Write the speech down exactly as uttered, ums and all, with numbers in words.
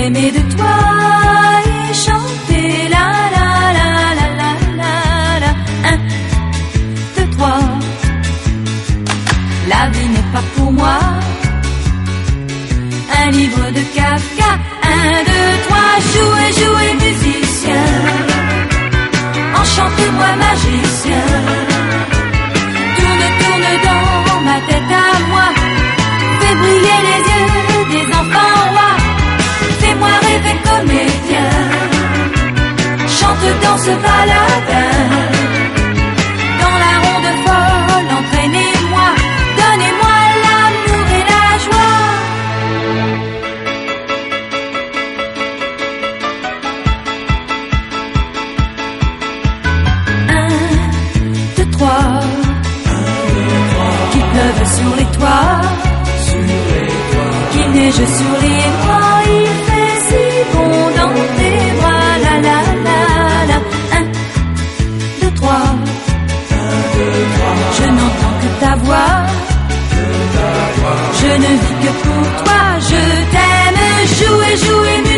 m'aimer de toi et chanter la la la la la la la. Un, deux, trois. La vie n'est pas pour moi un livre de Kafka. Un, deux, trois. Jouez, jouez, musicien. Enchantez-moi, magicien. Tourne, tourne dans ma tête à moi. Fais briller les yeux des enfants rois. Fais-moi rêver comédien. Chante dans ce baladin. Dans la ronde folle, entraînez-moi. Donnez-moi l'amour et la joie. Un, deux, trois. Qu'il pleuve sur les toits. Qu'il neige sur les toits, il fait si bon dans tes bras. La la la la. Un, deux, trois. Je n'entends que ta voix. Je ne vis que pour toi. Je t'aime. Jouer, jouer,